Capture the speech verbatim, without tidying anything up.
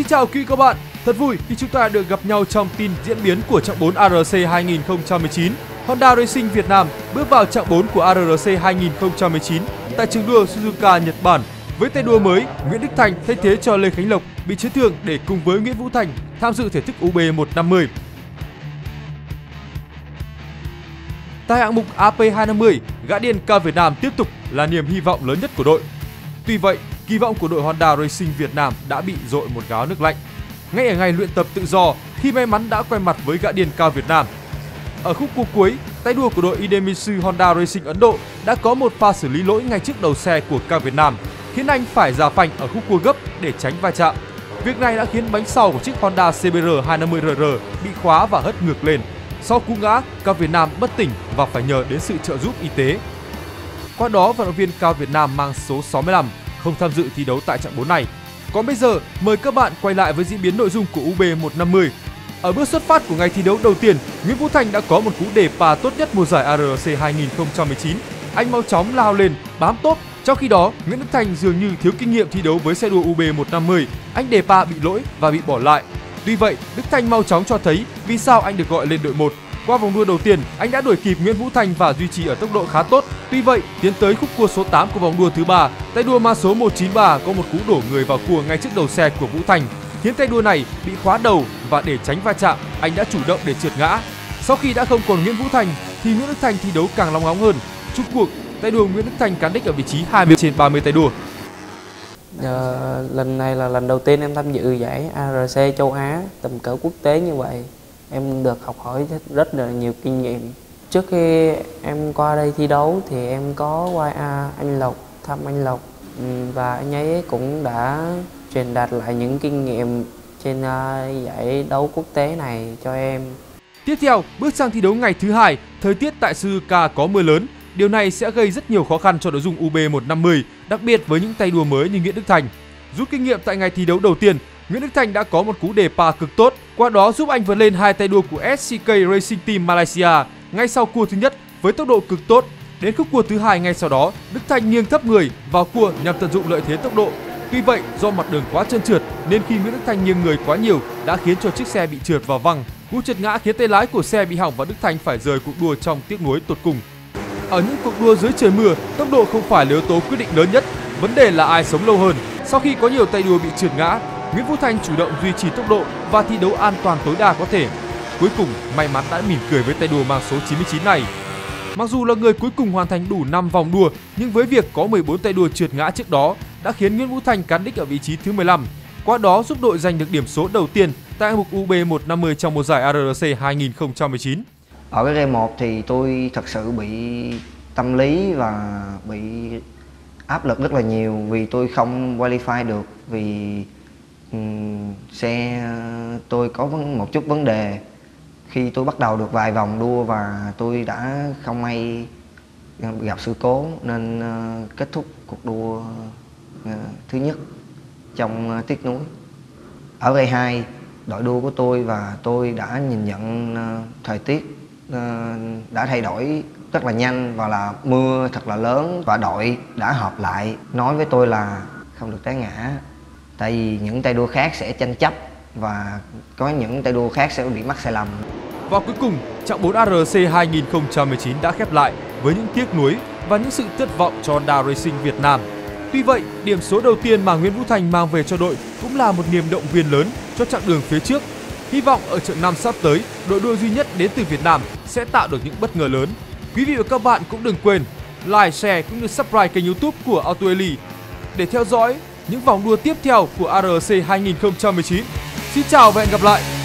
chào quý các bạn, thật vui khi chúng ta được gặp nhau trong tin diễn biến của chặng bốn a rờ xê hai nghìn không trăm mười chín. Honda Racing Việt Nam bước vào chặng bốn của a rờ xê hai nghìn không trăm mười chín tại trường đua Suzuka, Nhật Bản. Với tay đua mới, Nguyễn Đức Thành thay thế cho Lê Khánh Lộc bị chấn thương để cùng với Nguyễn Vũ Thành tham dự thể thức u bê một năm mươi. Tại hạng mục a pê hai năm mươi, gã điên cao Việt Nam tiếp tục là niềm hy vọng lớn nhất của đội. Tuy vậy, kỳ vọng của đội Honda Racing Việt Nam đã bị dội một gáo nước lạnh. Ngay ở ngày luyện tập tự do, khi may mắn đã quen mặt với gã điên cao Việt Nam. Ở khúc cua cuối, tay đua của đội Idemitsu Honda Racing Ấn Độ đã có một pha xử lý lỗi ngay trước đầu xe của cao Việt Nam, khiến anh phải ra phanh ở khúc cua gấp để tránh va chạm. Việc này đã khiến bánh sau của chiếc Honda xê bê rờ hai năm mươi R R bị khóa và hất ngược lên. Sau cú ngã, cao Việt Nam bất tỉnh và phải nhờ đến sự trợ giúp y tế. Qua đó, vận động viên cao Việt Nam mang số sáu mươi lăm không tham dự thi đấu tại chặng bốn này. Còn bây giờ, mời các bạn quay lại với diễn biến nội dung của u bê một năm mươi. Ở bước xuất phát của ngày thi đấu đầu tiên, Nguyễn Vũ Thành đã có một cú đề pa tốt nhất mùa giải a rờ xê hai nghìn không trăm mười chín. Anh mau chóng lao lên, bám tốt. Trong khi đó, Nguyễn Đức Thành dường như thiếu kinh nghiệm thi đấu với xe đua u bê một năm mươi. Anh đề pa bị lỗi và bị bỏ lại. Tuy vậy, Đức Thành mau chóng cho thấy vì sao anh được gọi lên đội một. Qua vòng đua đầu tiên, anh đã đuổi kịp Nguyễn Vũ Thành và duy trì ở tốc độ khá tốt. Tuy vậy, tiến tới khúc cua số tám của vòng đua thứ ba, tay đua mang số một chín ba có một cú đổ người vào cua ngay trước đầu xe của Vũ Thành, khiến tay đua này bị khóa đầu và để tránh va chạm, anh đã chủ động để trượt ngã. Sau khi đã không còn Nguyễn Vũ Thành, thì Nguyễn Đức Thành thi đấu càng long ngóng hơn. Chung cuộc, tay đua Nguyễn Đức Thành cán đích ở vị trí hai mươi trên ba mươi tay đua. À, lần này là lần đầu tiên em tham dự giải a rờ xê châu Á tầm cỡ quốc tế như vậy. Em được học hỏi rất là nhiều kinh nghiệm. Trước khi em qua đây thi đấu thì em có qua anh Lộc, thăm anh Lộc và anh ấy cũng đã truyền đạt lại những kinh nghiệm trên giải đấu quốc tế này cho em. Tiếp theo, bước sang thi đấu ngày thứ hai, thời tiết tại Suzuka có mưa lớn. Điều này sẽ gây rất nhiều khó khăn cho đội dung u bê một năm mươi, đặc biệt với những tay đua mới như Nguyễn Đức Thành. Rút kinh nghiệm tại ngày thi đấu đầu tiên, Nguyễn Đức Thành đã có một cú đề pa cực tốt, qua đó giúp anh vượt lên hai tay đua của ét xê ca Racing Team Malaysia ngay sau cua thứ nhất với tốc độ cực tốt. Đến khúc cua thứ hai ngay sau đó, Đức Thành nghiêng thấp người vào cua nhằm tận dụng lợi thế tốc độ. Tuy vậy, do mặt đường quá trơn trượt nên khi Nguyễn Đức Thành nghiêng người quá nhiều đã khiến cho chiếc xe bị trượt vào văng. Cú trượt ngã khiến tay lái của xe bị hỏng và Đức Thành phải rời cuộc đua trong tiếc nuối tột cùng. Ở những cuộc đua dưới trời mưa, tốc độ không phải là yếu tố quyết định lớn nhất, vấn đề là ai sống lâu hơn. Sau khi có nhiều tay đua bị trượt ngã, Nguyễn Vũ Thành chủ động duy trì tốc độ và thi đấu an toàn tối đa có thể. Cuối cùng, may mắn đã mỉm cười với tay đua mang số chín mươi chín này. Mặc dù là người cuối cùng hoàn thành đủ năm vòng đua, nhưng với việc có mười bốn tay đua trượt ngã trước đó đã khiến Nguyễn Vũ Thành cán đích ở vị trí thứ mười lăm. Qua đó giúp đội giành được điểm số đầu tiên tại hạng mục u bê một năm mươi trong mùa giải a rờ xê hai nghìn không trăm mười chín. Ở cái game một thì tôi thật sự bị tâm lý và bị áp lực rất là nhiều vì tôi không qualify được, vì um, xe tôi có một chút vấn đề khi tôi bắt đầu được vài vòng đua và tôi đã không may gặp sự cố nên uh, kết thúc cuộc đua uh, thứ nhất trong uh, tiếc nuối. Ở ngày hai, đội đua của tôi và tôi đã nhìn nhận uh, thời tiết uh, đã thay đổi rất là nhanh và là mưa thật là lớn, và đội đã họp lại nói với tôi là không được té ngã, tại vì những tay đua khác sẽ tranh chấp và có những tay đua khác sẽ bị mắc sai lầm. Và cuối cùng, chặng bốn a rờ xê hai nghìn không trăm mười chín đã khép lại với những tiếc nuối và những sự thất vọng cho Honda Racing Việt Nam. Tuy vậy, điểm số đầu tiên mà Nguyễn Vũ Thành mang về cho đội cũng là một niềm động viên lớn cho chặng đường phía trước. Hy vọng ở trận năm sắp tới, đội đua duy nhất đến từ Việt Nam sẽ tạo được những bất ngờ lớn. Quý vị và các bạn cũng đừng quên like, share cũng như subscribe kênh YouTube của Auto Elite để theo dõi những vòng đua tiếp theo của a rờ xê hai nghìn không trăm mười chín. Xin chào và hẹn gặp lại!